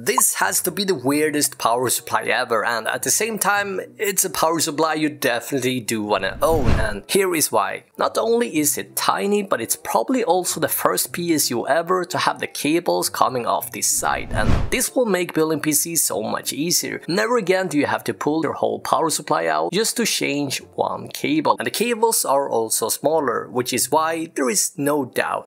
This has to be the weirdest power supply ever, and at the same time, it's a power supply you definitely do wanna own, and here is why. Not only is it tiny, but it's probably also the first PSU ever to have the cables coming off this side, and this will make building PCs so much easier. Never again do you have to pull your whole power supply out just to change one cable. And the cables are also smaller, which is why there is no doubt